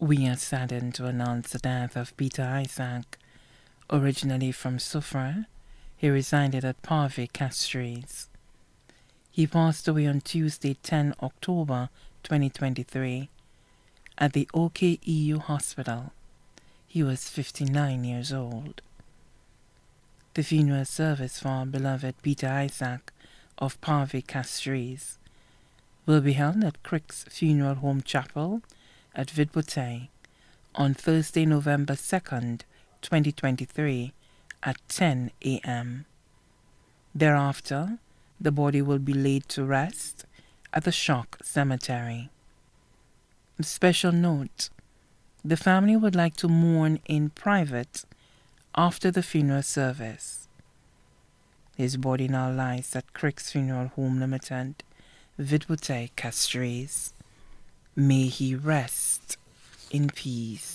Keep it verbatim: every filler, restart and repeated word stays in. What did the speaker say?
We are saddened to announce the death of Peter Isaac. Originally from Soufrière, he resided at Parvis Castries. He passed away on Tuesday, the tenth of October twenty twenty-three, at the O K E U Hospital. He was fifty-nine years old. The funeral service for our beloved Peter Isaac of Parvis Castries will be held at Crick's Funeral Home Chapel at Vide-Bouteille on Thursday, November second, twenty twenty-three at ten a m Thereafter, the body will be laid to rest at the Choc Cemetery. Special note: the family would like to mourn in private after the funeral service. His body now lies at Crick's Funeral Home Limited, Vide-Bouteille, Castries. May he rest in peace.